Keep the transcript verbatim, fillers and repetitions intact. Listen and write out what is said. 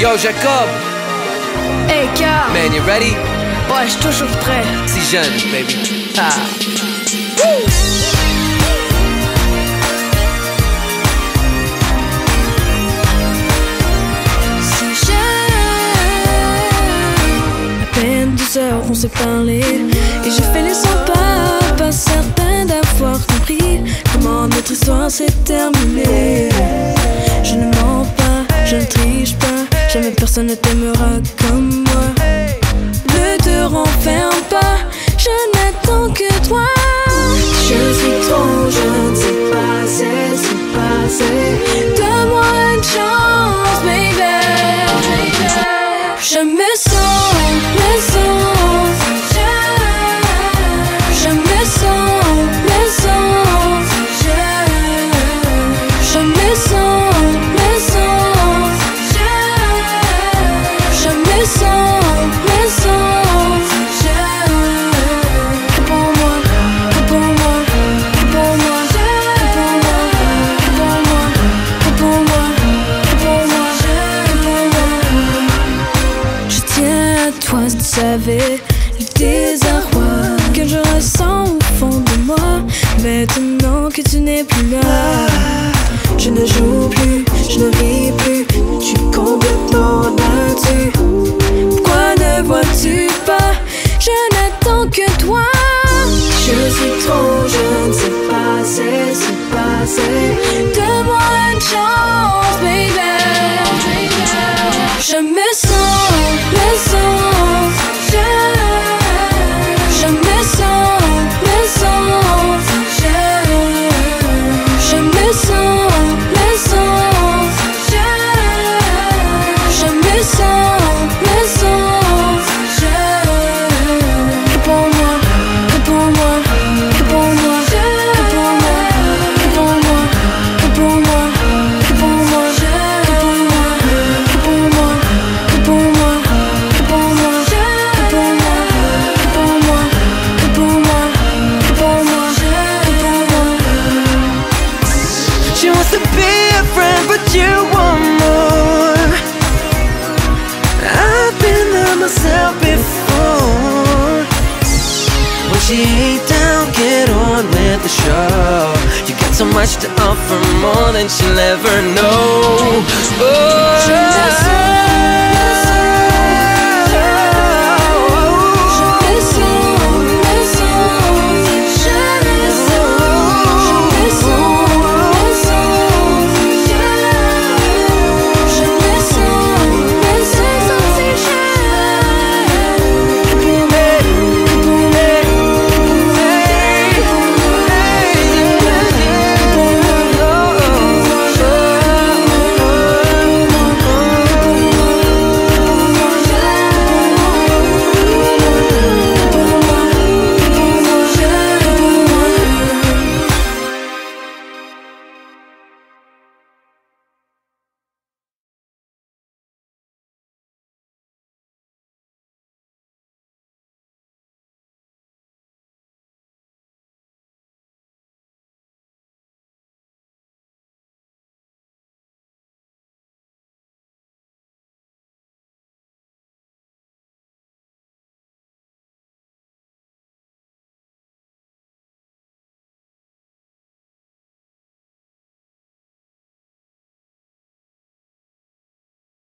Yo, Jacob. Hey, Car. Man, you ready? Ouais, je suis toujours prêt. Si jeune, baby. Ah. Si jeune. À peine douze heures qu'on s'est parlé. Et j'ai fait les cent pas, pas certain d'avoir compris comment notre histoire s'est terminée. Je ne mens pas, je ne triche pas, jamais personne ne t'aimera comme moi. Ne te renferme pas, je n'attends que toi. Je suis trop jeune, c'est passé, c'est passé. Donne-moi une chance, baby. Je me sens, me sens. Je me sens, me sens. Je me sens, me sens. Je me sens, me sens. Réponds-moi, réponds-moi, réponds-moi, réponds-moi, réponds-moi, réponds-moi, réponds-moi. Je tiens à toi si tu savais le désarroi que je ressens au fond de moi. Maintenant que tu n'es plus là, je ne joue plus, je ne ris plus. Tu es complètement là-dessus. Pourquoi ne vois-tu pas? Je n'attends que toi. Je suis trop jeune, c'est passé, c'est passé. Donne-moi une chance, baby. Je me sens, me sens. Je, je me sens, me sens. Je, je me sens, me sens. Je, je me sens, me sens. Réponds-moi, réponds-moi, réponds-moi, réponds-moi, réponds-moi, réponds-moi, réponds-moi, réponds-moi, réponds-moi, réponds-moi, réponds-moi, réponds-moi, réponds-moi, réponds-moi, réponds-moi. She wants to be a friend, but you want more. I've been there myself before. When she ain't down, get on with the show. You got so much to offer, more than she'll ever know. Oh. Je me sens